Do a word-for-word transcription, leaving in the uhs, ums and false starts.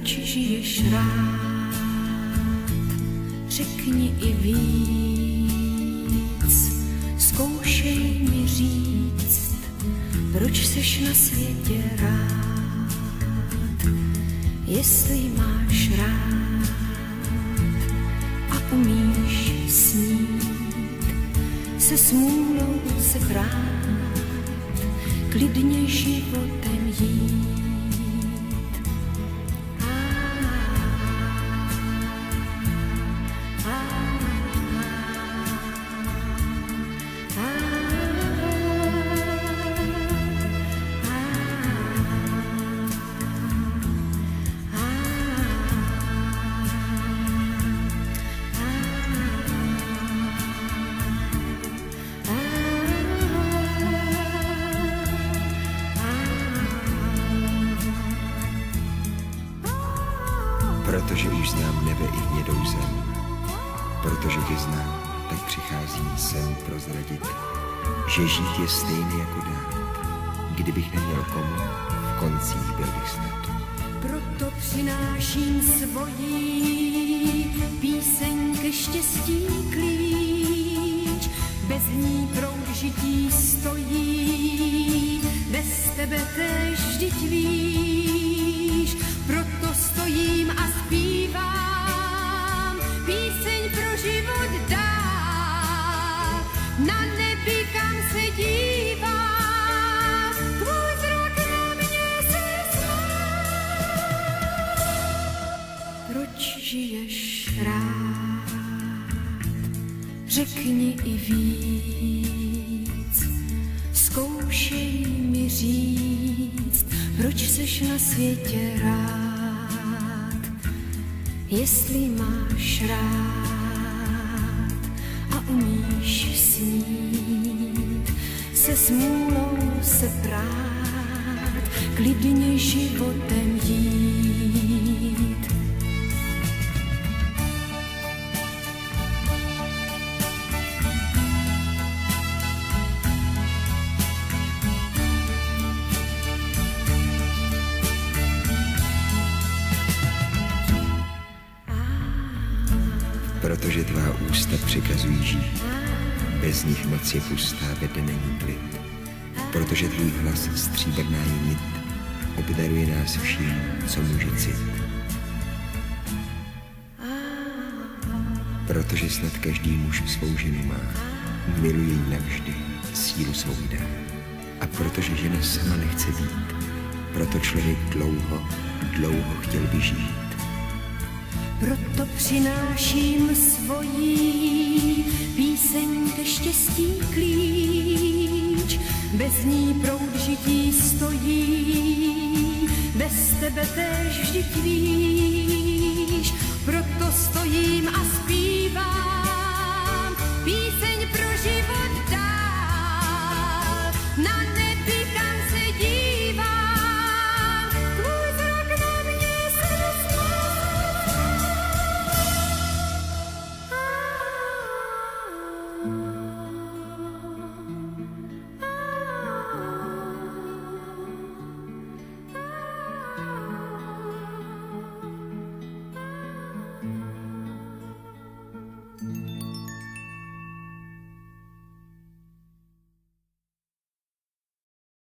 proč žiješ rád, řekni i víc, zkoušej mi říct, proč seš na světě rád, jestli máš rád a umíš snít, se smůlou se brát, klidně životem jít. Protože už znám nebe i hnědou zem, protože tě znám, tak přicházím sem prozradit, že žít je stejný jako dát. Kdybych neměl komu, v koncích byl bych snad. Proto přináším svojí píseň ke štěstí klíč, bez ní proud žití stojí, bez tebe též vždyť víš. Proto stojím a zpívám píseň pro život dál. Na nebi, kam se dívám, tvůj zrak na mě se smál. Proč žiješ rád, řekni i víc, zkoušej mi říct, proč seš na světě rád, jestli máš rád a umíš snít, se smůlou se prát, klidně životem jít. Protože tvá ústa přikazují žít, bez nich noc je pustá, vede není klid. Protože tvůj hlas stříbrná je nit, obdaruje nás vším, co může cit. Protože snad každý muž svou ženu má, miluje ji navždy, sílu svou dá. A protože žena sama nechce být, proto člověk dlouho, dlouho chtěl by žít. Proto přináším svojí píseň ke štěstí klíč, bez ní proud žití stojí, bez tebe též vždyť víš. Proto stojím a zpívám